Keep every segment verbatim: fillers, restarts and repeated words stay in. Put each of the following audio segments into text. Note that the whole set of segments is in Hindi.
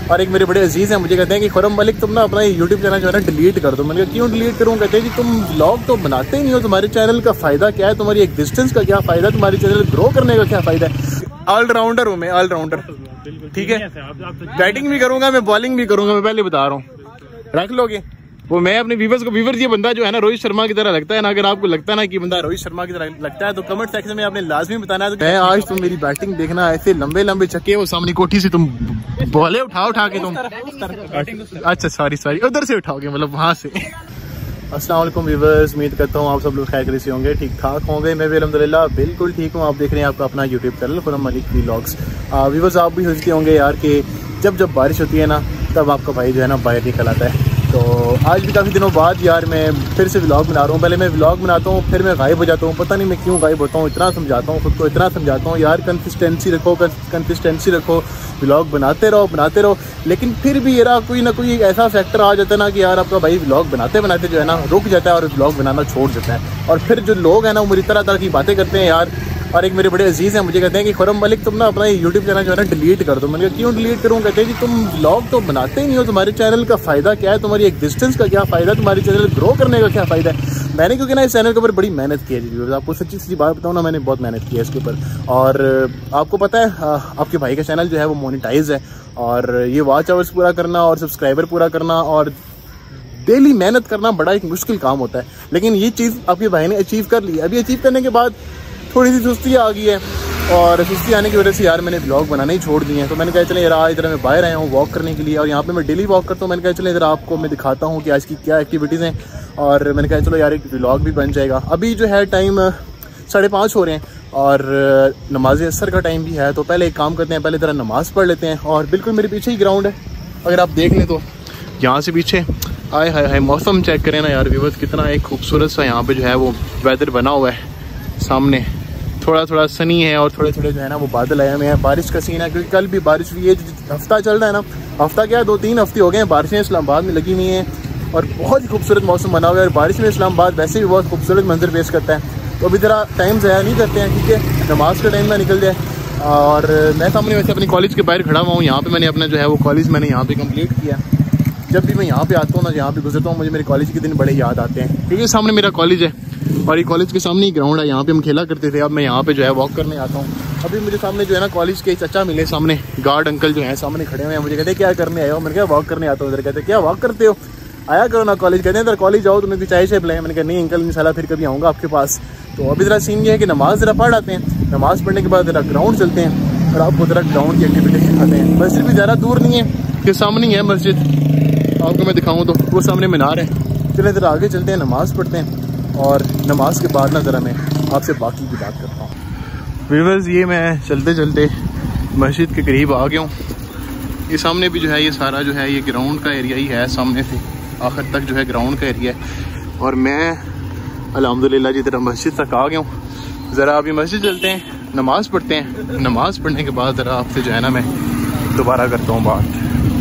और एक मेरे बड़े अजीज़ हैं, मुझे कहते हैं कि खुरम मलिक तुम ना अपना यूट्यूब चैनल जो है ना डिलीट कर दो। मैंने कहा क्यों डिलीट करूँ? कहते हैं कि तुम ब्लॉग तो बनाते ही नहीं हो, तुम्हारे चैनल का फ़ायदा क्या है, तुम्हारी एग्जिस्टेंस का क्या फ़ायदा, तुम्हारे चैनल ग्रो करने का क्या फ़ायदा है। ऑलराउंडर हूँ मैं, ऑलराउंडर, ठीक है। बैटिंग भी करूँगा मैं, बॉलिंग भी करूँगा मैं, पहले बता रहा हूँ। रख लोगे वो मैं अपने व्यूवर्स को, व्यूवर्स ये बंदा जो है ना रोहित शर्मा की तरह लगता है ना, अगर आपको लगता है ना कि बंदा रोहित शर्मा की तरह लगता है तो कमेंट सेक्शन में आपने लाजमी बताना है। मैं आज तुम मेरी बैटिंग देखना, ऐसे लंबे लंबे छक्के वो सामने कोठी से तुम बॉले उठा उठा के तुम, अच्छा सॉरी सॉरी उधर से उठाओगे, मतलब वहाँ से। अस्सलाम वालेकुम व्यूवर्स, उम्मीद करता हूँ आप सब लोग खैर से होंगे, ठीक ठाक होंगे। मैं भी अल्हम्दुलिल्लाह बिल्कुल ठीक हूँ। आप देख रहे हैं आपका अपना YouTube channel Khurram Malik vlogs. Viewers आप भी सोचते होंगे यार कि जब जब बारिश होती है ना तब आपका भाई जो है ना बाहर निकल आता है। तो आज भी काफ़ी दिनों बाद यार मैं फिर से व्लॉग बना रहा हूँ। पहले मैं व्लॉग बनाता हूँ, फिर मैं गायब हो जाता हूँ, पता नहीं मैं क्यों गायब होता हूँ। इतना समझाता हूँ खुद को, इतना समझाता हूँ यार कंसिस्टेंसी रखो, कंसिस्टेंसी रखो, व्लॉग बनाते रहो बनाते रहो, लेकिन फिर भी यार कोई ना कोई ऐसा फैक्टर आ जाता है ना कि यार आपका भाई व्लॉग बनाते बनाते जो है ना रुक जाता है और व्लॉग बनाना छोड़ देता है। और फिर जो लोग हैं ना वो मेरी तरह तरह की बातें करते हैं यार। और एक मेरे बड़े अजीज़ हैं, मुझे कहते हैं कि खुरम मलिक तुम ना अपना यूट्यूब चैनल जो है ना डिलीट कर दो। मैंने कहा क्यों डिलीट करूँ? कहते हैं कि तुम व्लॉग तो बनाते ही नहीं हो, तुम्हारे चैनल का फ़ायदा क्या है, तुम्हारी एग्जिस्टेंस का क्या फ़ायदा, तुम्हारे चैनल ग्रो करने का क्या फ़ायदा है। मैंने क्योंकि ना इस चैनल के ऊपर बड़ी मेहनत की है जी, आपको सच्ची सच्ची बात बताऊँ ना, मैंने बहुत मेहनत की है इसके ऊपर। और आपको पता है आपके भाई का चैनल जो है वो मोनेटाइज है, और ये वॉच आवर्स पूरा करना और सब्सक्राइबर पूरा करना और डेली मेहनत करना बड़ा एक मुश्किल काम होता है। लेकिन ये चीज़ आपके भाई ने अचीव कर ली। अभी अचीव करने के बाद थोड़ी सी सुस्ती आ गई है, और सुस्ती आने की वजह से यार मैंने ब्लॉग बनाना ही छोड़ दिए हैं। तो मैंने कहा चले यार आज इधर मैं बाहर आया हूँ वॉक करने के लिए, और यहाँ पे मैं डेली वॉक करता हूँ। मैंने कहा चले इधर आपको मैं दिखाता हूँ कि आज की क्या एक्टिविटीज़ हैं, और मैंने कहा चलो यार एक ब्लॉग भी बन जाएगा। अभी जो है टाइम साढ़े पाँच हो रहे हैं और नमाज असर का टाइम भी है। तो पहले एक काम करते हैं, पहले ज़रा नमाज़ पढ़ लेते हैं। और बिल्कुल मेरे पीछे ही ग्राउंड है, अगर आप देख लें तो यहाँ से पीछे आए हाय हाय मौसम चेक करें ना यार व्यूअर्स, कितना एक खूबसूरत सा यहाँ पे जो है वो वेदर बना हुआ है। सामने थोड़ा थोड़ा सनी है और थोड़े थोड़े जो है ना वो बादल आए हुए हैं। बारिश का सीन है क्योंकि कल भी बारिश हुई है। हफ्ता चल रहा है ना, हफ्ता क्या दो तीन हफ्ते हो गए हैं बारिशें इस्लामाबाद में लगी हुई हैं, और बहुत ही खूबसूरत मौसम बना हुआ है। और बारिश में इस्लामाबाद वैसे भी बहुत खूबसूरत मंजर पेश करता है। तो अभी ज़रा टाइम ज़ाया नहीं करते हैं, ठीक है, नमाज का टाइम ना निकल जाए। और मैं सामने वैसे अपनी कॉलेज के बाहर खड़ा हुआ हूँ। यहाँ पे मैंने अपना जो है वो कॉलेज मैंने यहाँ पे कंप्लीट किया। जब भी मैं यहाँ पे आता हूँ ना, यहाँ पे गुजरता हूँ, मुझे मेरे कॉलेज के दिन बड़े याद आते हैं, क्योंकि सामने मेरा कॉलेज है और ये कॉलेज के सामने ही ग्राउंड है। यहाँ पे हम खेला करते थे। अब मैं यहाँ पे जो है वॉक करने आता हूँ। अभी मुझे सामने जो है ना कॉलेज के चचा मिले, सामने गार्ड अंकल जो है सामने खड़े हुए हैं। मुझे कहते क्या करने आए हो? मैंने कहा वॉक करने आता हूँ। इधर कहते क्या वॉक करते हो, आया करो ना कॉलेज। कहते हैं इधर कॉलेज जाओ तुम्हें चाय शाय पिलाएं। मैंने कहा नहीं अंकल इंशाल्लाह फिर कभी आऊँगा आपके पास। तो अभी ज़रा सीन ये है कि नमाज ज़रा पढ़ आते हैं, नमाज़ पढ़ने के बाद ज़रा ग्राउंड चलते हैं और आपको ज़रा ग्राउंड की एक्टिविटी दिखाते हैं। मस्जिद भी ज़्यादा दूर नहीं है, कि सामने ही है मस्जिद, आपको मैं दिखाऊँ तो वो सामने मीनार है। चले ज़रा आगे चलते हैं, नमाज़ पढ़ते हैं, और नमाज के बाद ना ज़रा मैं आपसे बाकी की बात करता हूँ। व्यूअर्स ये मैं चलते चलते मस्जिद के करीब आ गया हूँ। ये सामने भी जो है ये सारा जो है ये ग्राउंड का एरिया ही है, सामने से आखिर तक जो है ग्राउंड का एरिया है। और मैं अल्हम्दुलिल्लाह जी तरह मस्जिद तक आ गया हूँ। ज़रा अभी मस्जिद चलते हैं, नमाज़ पढ़ते हैं। नमाज़ पढ़ने के बाद ज़रा आपसे जो है ना मैं दोबारा करता हूँ बात।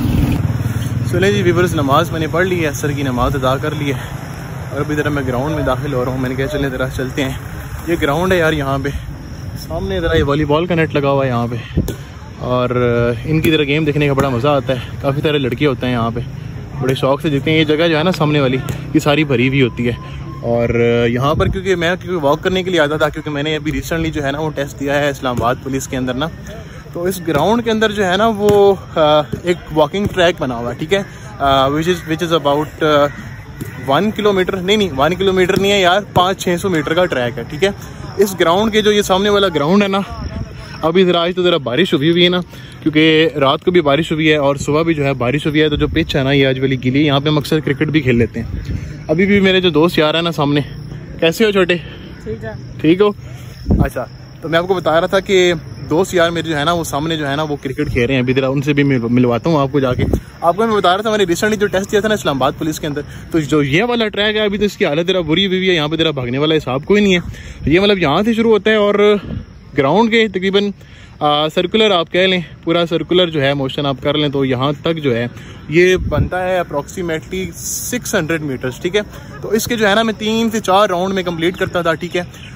चले जी व्यूअर्स, नमाज़ मैंने पढ़ ली है, असर की नमाज़ अदा कर ली है, और अभी ज़रा मैं ग्राउंड में दाखिल हो रहा हूँ। मैंने कहा चले ज़रा चलते हैं। ये ग्राउंड है यार, यहाँ पे सामने ज़रा ये वॉलीबॉल का नेट लगा हुआ है यहाँ पे, और इनकी तरह गेम देखने का बड़ा मज़ा आता है। काफ़ी सारे लड़के होते हैं यहाँ पे, बड़े शौक से देखते हैं। ये जगह जो है ना सामने वाली ये सारी भरी हुई होती है। और यहाँ पर क्योंकि मैं क्योंकि वॉक करने के लिए आता था, क्योंकि मैंने अभी रिसेंटली जो है ना वो टेस्ट दिया है इस्लामाबाद पुलिस के अंदर ना, तो इस ग्राउंड के अंदर जो है ना वो एक वॉकिंग ट्रैक बना हुआ है, ठीक है, which is which is about one kilometre नहीं नहीं वन किलोमीटर नहीं है यार, पाँच छः सौ मीटर का ट्रैक है, ठीक है। इस ग्राउंड के जो ये सामने वाला ग्राउंड है ना, अभी ज़रा आज तो ज़रा बारिश हुई हुई है ना, क्योंकि रात को भी बारिश हुई है और सुबह भी जो है बारिश हुई है। तो जो पिच है ना ये आज वाली गीली, यहाँ पे हम अक्सर क्रिकेट भी खेल लेते हैं। अभी भी मेरे जो दोस्त यार है ना सामने, कैसे हो छोटे? ठीक है, ठीक हो? अच्छा, तो मैं आपको बता रहा था कि दोस्त यार मेरे जो है ना वो सामने जो है ना वो क्रिकेट खेल रहे हैं। अभी जरा उनसे भी मिलवाता हूँ आपको जाके। आपको मैं बता रहा था मैंने रिसेंटली जो टेस्ट किया था ना इस्लामाबाद पुलिस के अंदर, तो जो ये वाला ट्रैक है अभी तो इसकी हालत जरा बुरी हुई है। यहाँ पे जरा भागने वाला हिसाब कोई नहीं है। ये मतलब यहाँ से शुरू होता है और ग्राउंड के तकरीबन सर्कुलर आप कह लें, पूरा सर्कुलर जो है मोशन आप कर लें तो यहाँ तक जो है ये बनता है अप्रॉक्सीमेटली सिक्स हंड्रेड मीटर्स, ठीक है। तो इसके जो है ना मैं तीन से चार राउंड में कंप्लीट करता था, ठीक है।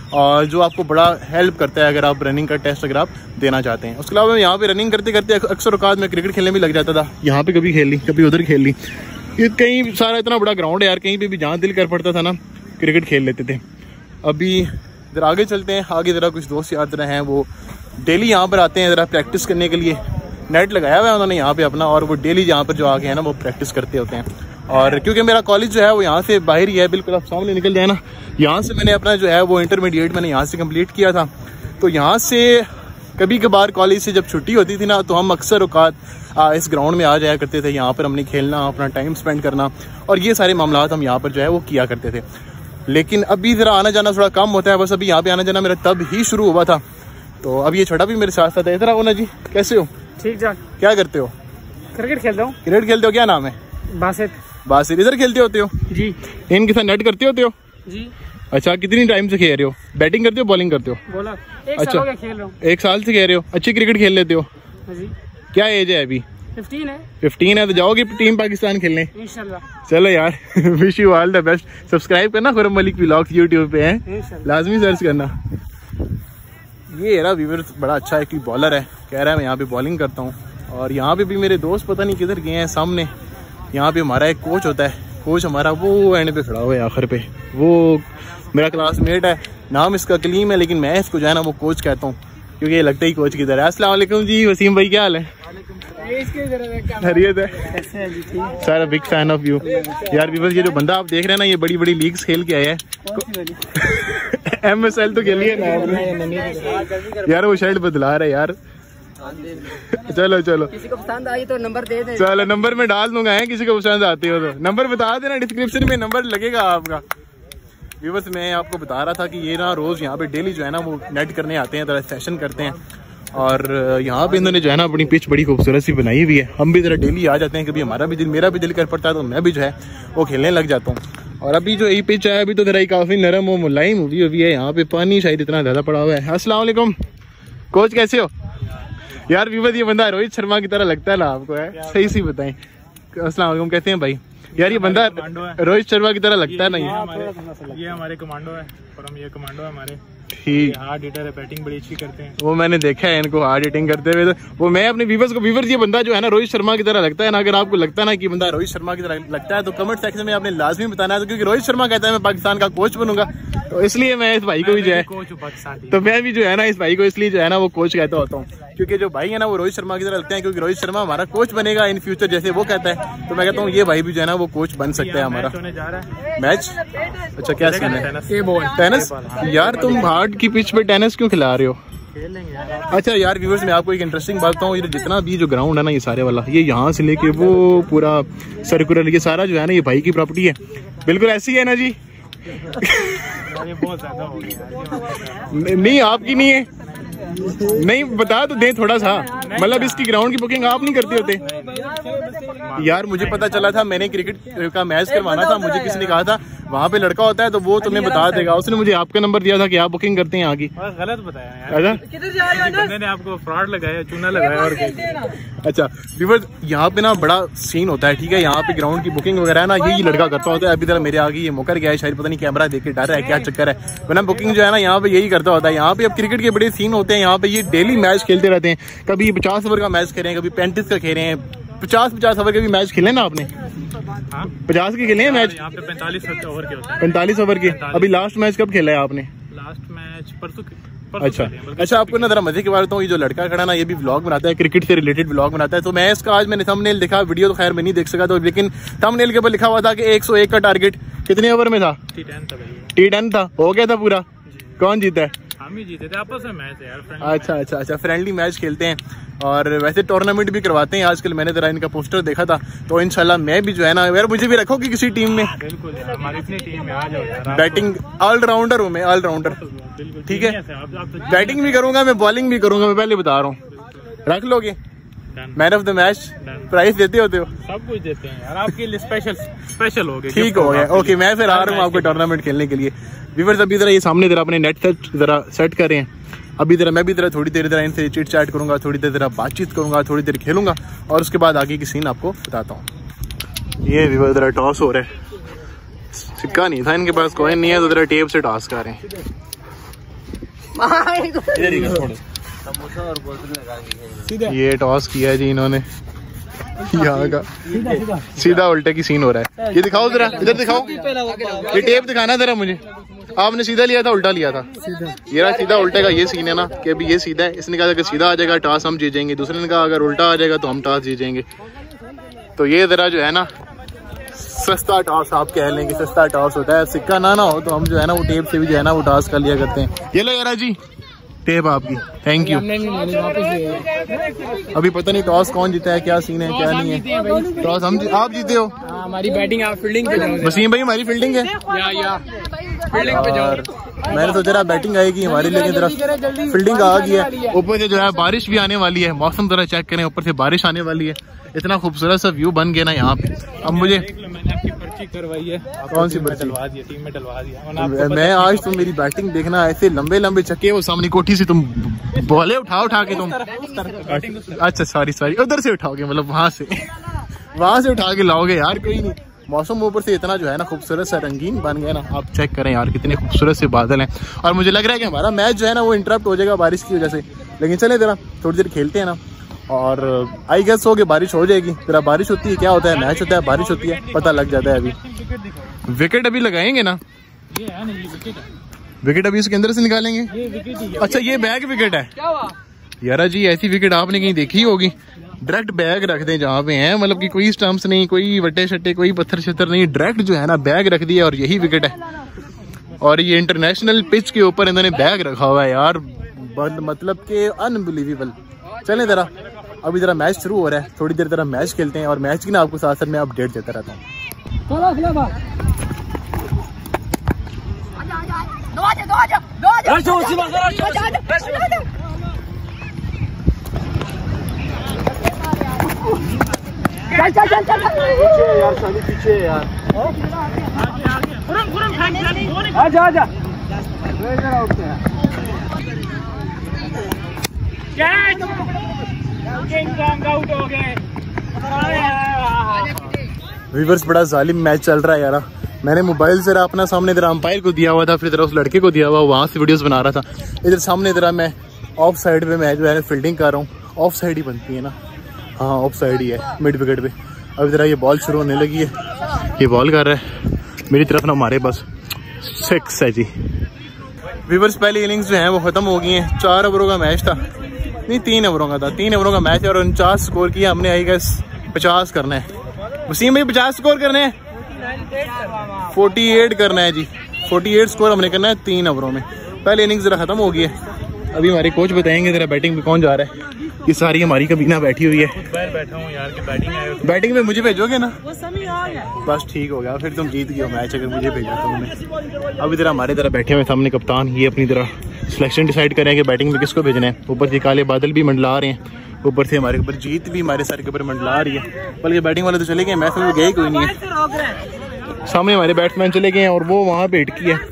और जो आपको बड़ा हेल्प करता है अगर आप रनिंग का टेस्ट अगर आप देना चाहते हैं। उसके अलावा मैं यहाँ पे रनिंग करते करते अक्सर औकात में क्रिकेट खेलने भी लग जाता था। यहाँ पे कभी खेल ली, कभी उधर खेल ली। ये कहीं सारा इतना बड़ा ग्राउंड है यार, कहीं पे भी जहाँ दिल कर पड़ता था ना क्रिकेट खेल लेते थे। अभी इधर आगे चलते हैं, आगे ज़रा कुछ दोस्त यार तरह हैं वो डेली यहाँ पर आते हैं ज़रा प्रैक्टिस करने के लिए। नेट लगाया हुआ है उन्होंने यहाँ पे अपना, और वो डेली यहाँ पर जो आके है ना वो प्रैक्टिस करते होते हैं। और क्योंकि मेरा कॉलेज जो है वो यहाँ से बाहर ही है, बिल्कुल आप सामने निकल जाए ना, यहाँ से मैंने अपना जो है वो इंटरमीडिएट मैंने यहाँ से कंप्लीट किया था। तो यहाँ से कभी कभार कॉलेज से जब छुट्टी होती थी ना तो हम अक्सर औकात इस ग्राउंड में आ जाया करते थे। यहाँ पर हमने खेलना, अपना टाइम स्पेंड करना और ये सारे मामलात हम यहाँ पर जो है वो किया करते थे। लेकिन अभी ज़रा आना जाना थोड़ा कम होता है, बस अभी यहाँ पे आना जाना मेरा तब ही शुरू हुआ था। तो अब ये छोटा भी मेरे साथ साथ है। इधर आओ ना जी, कैसे हो? ठीक ठाक। क्या करते हो? क्रिकेट खेलता हूँ। क्रिकेट खेलते हो? क्या नाम है? बासित। बासित। इधर खेलते होते हो जी? इनके साथ नेट करते होते हो जी? अच्छा, कितनी टाइम से खेल रहे हो? बैटिंग करते हो, बॉलिंग करते हो? बोला एक अच्छा, साल हो गया खेल रहा हूँ। एक साल से खेल रहे हो? अच्छी क्रिकेट खेल लेते हो? जी। क्या एज है अभी? फिफ्टीन है। फिफ्टीन है तो जाओगे टीम पाकिस्तान खेलने इंशाल्लाह। चलो यार wish you all the best. Subscribe करना खुरम मलिक व्लॉग्स यूट्यूब पे है, लाजमी सर्च करना। ये यार व्यूअर बड़ा अच्छा एक बॉलर है, कह रहा है मैं यहाँ पे बॉलिंग करता हूँ। और यहाँ पे भी मेरे दोस्त पता नहीं किधर गए हैं। सामने यहाँ पे हमारा एक कोच होता है, कोच हमारा वो एंड पे खड़ा हुआ है आखिर पे, वो मेरा क्लासमेट है, नाम इसका कलीम है, लेकिन मैं इसको जो है ना वो कोच कहता हूँ क्योंकि ये लगता ही कोच की तरह है। अस्सलाम वालेकुम जी, वसीम भाई क्या हाल है? खैरियत है sir, big fan of you यार। व्यूअर्स ये जो बंदा आप देख रहे हैं ना ये बड़ी बड़ी लीग्स खेल के आया है। एम एस एल तो खेलिए ना यार, वो शर्ट बदला रहा है यार। चलो चलो, किसी को पसंद आई तो नंबर दे दे। चलो नंबर में डाल दूंगा है, किसी को पसंद आती हो तो नंबर बता देना, डिस्क्रिप्शन में नंबर लगेगा आपका। व्यूअर्स मैं आपको बता रहा था कि ये ना रोज यहाँ पे डेली जो है ना वो नेट करने आते हैं, तरह सेशन करते हैं। और यहाँ पे इन्होंने जो है ना अपनी पिच बड़ी खूबसूरत सी बनाई हुई है। हम भी जरा डेली आ जाते हैं, कभी हमारा भी दिल मेरा भी दिल कर पड़ता है तो मैं भी जो है वो खेलने लग जाता हूँ। और अभी जो ये पिच है अभी तो जरा काफ़ी नरम और मुलायम हुई हुई है। यहाँ पे पानी शायद इतना ज़्यादा पड़ा हुआ है। अस्सलाम वालेकुम कोच, कैसे हो? यार व्यूअर्स ये बंदा रोहित शर्मा की तरह लगता है ना आपको? है सही सी बताएं। अस्सलाम वालेकुम, कैसे हैं भाई? यार ये बंदा रोहित शर्मा की तरह लगता है ना? ये ये हमारे कमांडो है और हम ये कमांडो है हमारे। ठीक, हार्ड हिटर है, बैटिंग बड़ी अच्छी करते हैं। वो मैंने देखा है इनको हार्ड हिटिंग करते हुए। तो वो मैं अपने व्यूअर्स को, व्यूअर्स ये बंदा जो है ना रोहित शर्मा की तरह लगता है ना। अगर आपको लगता है ना कि बंदा रोहित शर्मा की तरह लगता है तो कमेंट सेक्शन में आपने लाजमी बताना है। तो क्योंकि रोहित शर्मा कहता है मैं पाकिस्तान का कोच बनूंगा, तो इसलिए मैं इस भाई को भी जो है तो मैं भी जो है ना इस भाई को इसलिए जो है ना वो कोच कहता होता हूँ, क्योंकि जो भाई है ना वो रोहित शर्मा की तरह लगते हैं। क्योंकि रोहित शर्मा हमारा कोच बनेगा इन फ्यूचर जैसे वो कहता है, तो मैं कहता हूँ ये भाई भी जो है ना वो कोच बन सकता है हमारा। मैच अच्छा क्या सीन है? टेनिस? यार तुम हार्ड की पिच पे टेनिस क्यों खिला रहे हो? अच्छा यार व्यूअर्स मैं आपको एक इंटरेस्टिंग बात बताऊँ, ये जितना भी जो ग्राउंड है ना ये सारे वाला, ये यहाँ से लेके वो पूरा सर्कुलर, ये सारा जो है ना ये भाई की प्रॉपर्टी है। बिल्कुल ऐसी है ना जी? बहुत ज्यादा हो गया। नहीं आपकी नहीं है? नहीं बता तो दे थोड़ा सा, मतलब इसकी ग्राउंड की बुकिंग आप नहीं करते होते? यार मुझे पता चला था, मैंने क्रिकेट का मैच करवाना था, मुझे किसी ने कहा था वहाँ पे लड़का होता है तो वो तुम्हें बता देगा। उसने मुझे आपका नंबर दिया था कि आप बुकिंग करते हैं यहाँ की। गलत बताया यार, बंदे ने आपको फ्रॉड लगाया, चूना लगाया। और अच्छा व्यूअर्स यहाँ पे ना बड़ा सीन होता है, ठीक है? यहाँ पे ग्राउंड की बुकिंग वगैरह है ना यही लड़का करता होता है। अभी तरह मेरे आगे ये मुकर गया है, शायद पता नहीं कैमरा देख के डर है क्या चक्कर है, वरना बुकिंग जो है ना यहाँ पे यही करता होता है। यहाँ पे अब क्रिकेट के बड़े सीन होते हैं, यहाँ पे ये डेली मैच खेलते रहते हैं। कभी पचास ओवर का मैच खेले हैं, कभी पैंतीस का खेले हैं, पचास पचास ओवर के भी मैच खेले ना आपने? पचास के खेले हैं मैच? यहाँ पे पैंतालीस ओवर के होते हैं। पैंतालीस ओवर के। अभी लास्ट मैच कब खेला है आपने? लास्ट मैच परसों। अच्छा अच्छा, आपको ना जरा मजे की बात बताऊँ, ये जो लड़का खड़ा ना ये भी व्लॉग बनाता है, क्रिकेट से रिलेटेड व्लॉग बनाता है। तो मैं इसका आज मैंने थंबनेल देखा, वीडियो तो खैर मैं नहीं देख सका तो, लेकिन थंबनेल के ऊपर लिखा हुआ था कि एक सौ एक का टारगेट कितने ओवर में था? टी टेन था। टी टेन था, हो गया था पूरा? कौन जीता है? हम ही जीते थे, आपस में मैच है यार। अच्छा अच्छा अच्छा, फ्रेंडली मैच खेलते हैं और वैसे टूर्नामेंट भी करवाते हैं आजकल। मैंने जरा इनका पोस्टर देखा था, तो इंशाल्लाह मैं भी जो है ना यार, मुझे भी रखोगे किसी टीम में? बिल्कुल, हमारी अपनी टीम में आ जाओ। बैटिंग ऑलराउंडर हूँ मैं, ऑलराउंडर, ठीक है? बैटिंग भी करूंगा मैं, बॉलिंग भी करूंगा मैं, पहले बता रहा हूँ। रख लोगे? Man of the match prize देते होते हो? सब कुछ देते हैं यार आपके लिए, स्पेशल स्पेशल हो गया। ठीक हो गया, ओके मैं फिर आ रहा हूँ आपको टूर्नामेंट खेलने के लिए। व्यूअर्स अभी जरा ये सामने जरा अपने नेट सेट जरा सेट कर रहे हैं। अभी जरा मैं भी जरा थोड़ी देर जरा इनसे चिट चैट करूंगा, थोड़ी देर जरा बातचीत करूंगा, थोड़ी देर खेलूंगा और उसके बाद आगे की सीन आपको बताता हूँ। ये व्यूअर्स जरा टॉस हो रहा है, सिक्का नहीं था इनके पास, कॉइन नहीं है, तो जरा टेप से टॉस कर रहे हैं। ये टॉस किया है जी इन्होंने यहाँ का, सीधा उल्टे की सीन हो रहा है। ये दिखाओ जरा, इधर दिखाओ, ये टेप दिखाना जरा मुझे। आपने सीधा लिया था उल्टा लिया था? ये रहा सीधा उल्टे का ये सीन है ना कि अभी ये सीधा है। इसने कहा अगर सीधा आ जाएगा टॉस हम जीतेंगे, दूसरे ने कहा अगर उल्टा आ जाएगा तो हम टॉस जीतेंगे। तो ये जरा जो है ना सस्ता टॉस आप कह लेंगे, सस्ता टॉस होता है। सिक्का ना ना हो तो हम जो है ना वो टेप से भी जो है ना वो टॉस कर लिया करते हैं। ये लो यारा जी टेप आपकी, थैंक यू। अभी पता नहीं टॉस कौन जीता है, क्या सीन है क्या नहीं है। टॉस हम आप जीते हो, हमारी बैटिंग आप फील्डिंग पे जाओ। वसीम भाई हमारी फील्डिंग है या या फील्डिंग पे जाओ। मैंने सोचा रहा बैटिंग आएगी हमारी, लेकिन जरा फील्डिंग आ गई है। ऊपर से जो है बारिश भी आने वाली है, मौसम जरा चेक करें, ऊपर से बारिश आने वाली है। इतना खूबसूरत सा व्यू बन गया ना यहाँ पे। अब मुझे मैंने आपकी पर्ची करवाई है। कौन सी पर्ची? डलवा दी, टीम में डलवा दिया। मैं आज तुम मेरी बैटिंग देखना, ऐसे लंबे लंबे चक्के वो सामने कोठी से तुम बॉले उठा उठा के तुम, अच्छा सॉरी सॉरी उधर से उठाओगे, मतलब वहां से वहां से उठा के लाओगे यार। कोई नहीं, मौसम ऊपर से इतना जो है ना खूबसूरत सा रंगीन बन गया ना, आप चेक करें यार कितने खूबसूरत से बादल हैं। और मुझे लग रहा है कि हमारा मैच जो है ना वो इंटरप्ट हो जाएगा बारिश की वजह से, लेकिन चले जरा थोड़ी देर खेलते हैं ना। और आई गेस हो कि बारिश हो जाएगी। जरा बारिश होती है, क्या होता है, मैच होता है, बारिश होती है, पता लग जाता है। अभी विकेट अभी लगाएंगे ना, विकेट अभी इसके अंदर से निकालेंगे। अच्छा ये बैग विकेट है यारा जी, ऐसी विकेट आपने कहीं देखी होगी? डायरेक्ट बैग रख दें जहाँ पे हैं, मतलब कि कोई स्टम्प्स नहीं, कोई वट्टे शट्टे, कोई पत्थर शत्थर नहीं, डायरेक्ट जो है ना बैग रख दिया और यही विकेट है। और ये इंटरनेशनल पिच के ऊपर इन्होंने बैग रखा हुआ है यार, मतलब कि अनबिलीवेबल। चलें जरा, अभी जरा मैच शुरू हो रहा है, थोड़ी देर जरा मैच खेलते हैं और मैच की ना आपको साथ साथ में अपडेट देता रहता हूँ। यार शादी पीछे यार, आजा आजा व्यूअर्स, बड़ा जालिम मैच चल रहा है यार। मैंने मोबाइल से अपना सामने जरा अंपायर को दिया हुआ था, फिर जरा उस लड़के को दिया हुआ, वहाँ से वीडियोस बना रहा था। इधर सामने जरा मैं ऑफ साइड पे मैं जो है फील्डिंग कर रहा हूँ। ऑफ साइड ही बनती है ना, हाँ ऑफ साइड ही है मिड विकेट पे। अब जरा ये बॉल शुरू होने लगी है, ये बॉल कर रहा है मेरी तरफ ना, हमारे बस सिक्स है जी। व्यूअर्स पहली इनिंग्स जो है वो खत्म हो गई हैं। चार ओवरों का मैच था, नहीं तीन ओवरों का था, तीन ओवरों का मैच है और उनचास स्कोर किया हमने। आई गेस पचास करना है। वसीम भाई पचास स्कोर करने हैं, फोर्टी एट करना है जी, फोर्टी एट स्कोर हमने करना है तीन ओवरों में। पहले इनिंग्स जरा खत्म हो गई है। अभी हमारे कोच बताएंगे जरा बैटिंग में कौन जा रहा है। ये सारी हमारी कबीना बैठी हुई है। बैठा हूँ यार, बैटिंग आए हो। बैटिंग में मुझे भेजोगे ना? बस ठीक हो गया, फिर तुम जीत गए हो मैच अगर मुझे भेजा तुमने। अभी जरा हमारे तरह बैठे हुए सामने कप्तान, ये अपनी तरह सिलेक्शन डिसाइड करें कि बैटिंग में किसको भेजना है। ऊपर से काले बादल भी मंडला रहे हैं, ऊपर से हमारे ऊपर जीत भी हमारे सर के ऊपर मंडला रही है। बल्कि बैटिंग वाले तो चले गए, मैच में गए कोई नहीं है। सामने हमारे बैट्समैन चले गए हैं और वो वहाँ पे अटकी है,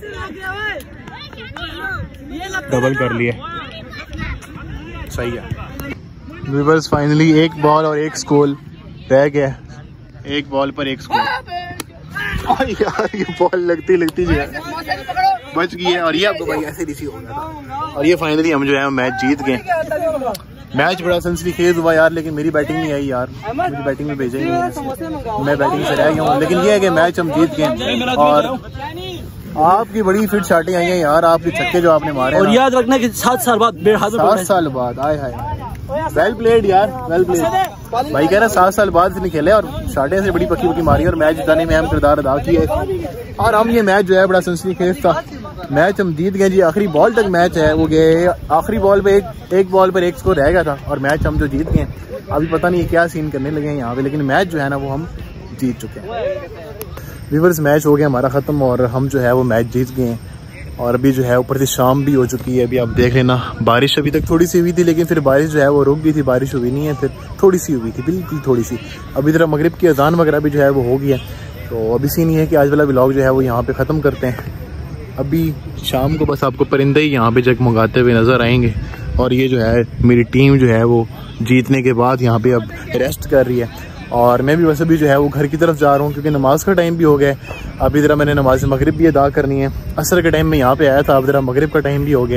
डबल कर लिया, सही है। व्यूअर्स फाइनली एक बॉल और एक स्कोर रह गया, एक बॉल पर एक स्कोर। यार ये बॉल लगती लगती जो है बच गई है और ये आपको भाई ऐसे रिसीव हो गया था और ये फाइनली हम जो है मैच जीत गए। मैच बड़ा सनसनीखेज हुआ यार, लेकिन मेरी बैटिंग नहीं आई यार, मेरी बैटिंग में भेजा ही नहीं, मैं बैटिंग से रह गया हूँ। लेकिन ये है कि मैच हम जीत गए और आपकी बड़ी फिट शॉटें आई हैं यार, आपके छक्के जो आपने मारे और याद रखना कि सात साल बाद सात साल बाद आए हाय, वेल प्लेड यार, वेल प्लेड। भाई कह रहा सात साल बाद से नहीं खेले और शॉटें से बड़ी पक्की पक्की मारी और मैच जिताने में अहम किरदार अदा किया। और हम ये मैच जो है बड़ा सनसनीखेज था, मैच हम जीत गए जी। आखिरी बॉल तक मैच है वो गए, आखिरी बॉल पे एक एक बॉल पर एक स्कोर रह गया था और मैच हम जो जीत गए। अभी पता नहीं क्या सीन करने लगे हैं यहाँ पे, लेकिन मैच जो है ना वो हम जीत चुके हैं। व्यूअर्स मैच हो गया हमारा ख़त्म और हम जो है वो मैच जीत गए हैं। और अभी जो है ऊपर से शाम भी हो चुकी है। अभी आप देख लेना, बारिश अभी तक थोड़ी सी हुई थी, लेकिन फिर बारिश जो है वो रुक गई थी, बारिश हुई नहीं है, फिर थोड़ी सी हुई थी, बिल्कुल थोड़ी सी। अभी जरा मगरिब की अजान वगैरह भी जो है वो हो गई है। तो अभी सीन ये है कि आज वाला व्लॉग जो है वो यहाँ पे ख़त्म करते हैं। अभी शाम को बस आपको परिंदे ही यहाँ पे जगमगाते हुए नज़र आएंगे और ये जो है मेरी टीम जो है वो जीतने के बाद यहाँ पे अब रेस्ट कर रही है। और मैं भी वैसे भी जो है वो घर की तरफ जा रहा हूँ क्योंकि नमाज का टाइम भी हो गया है। अभी ज़रा मैंने नमाज मगरिब भी अदा करनी है। असर के टाइम में यहाँ पे आया था, अब ज़रा मगरिब का टाइम भी हो गया है।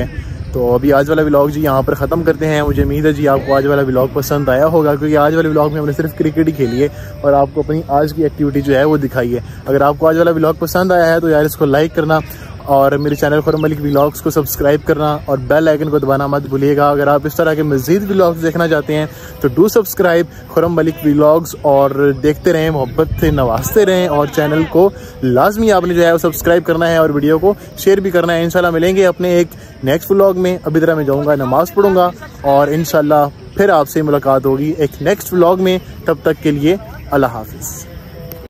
तो अभी आज वाला व्लॉग जी यहाँ पर ख़त्म करते हैं। मुझे उम्मीद है जी आपको आज वाला व्लॉग पसंद आया होगा, क्योंकि आज वाले व्लॉग में हमने सिर्फ क्रिकेट ही खेली है और आपको अपनी आज की एक्टिविटी जो है वो दिखाई है। अगर आपको आज वाला व्लॉग पसंद आया है तो यार इसको लाइक करना और मेरे चैनल खुरम मलिक व्लॉग्स को सब्सक्राइब करना और बेल आइकन को दबाना मत भूलिएगा। अगर आप इस तरह के मज़ीद व्लॉग्स देखना चाहते हैं तो do subscribe Khurram Malik vlogs और देखते रहें, मोहब्बत से नवाजते रहें और चैनल को लाजमी आपने जो है वो सब्सक्राइब करना है और वीडियो को शेयर भी करना है। इंशाल्लाह मिलेंगे अपने एक नेक्स्ट व्लॉग में। अभी तरह मैं जाऊँगा, नमाज़ पढ़ूँगा और इंशाल्लाह फिर आपसे मुलाकात होगी एक नेक्स्ट व्लॉग में। तब तक के लिए अल्लाह हाफिज़।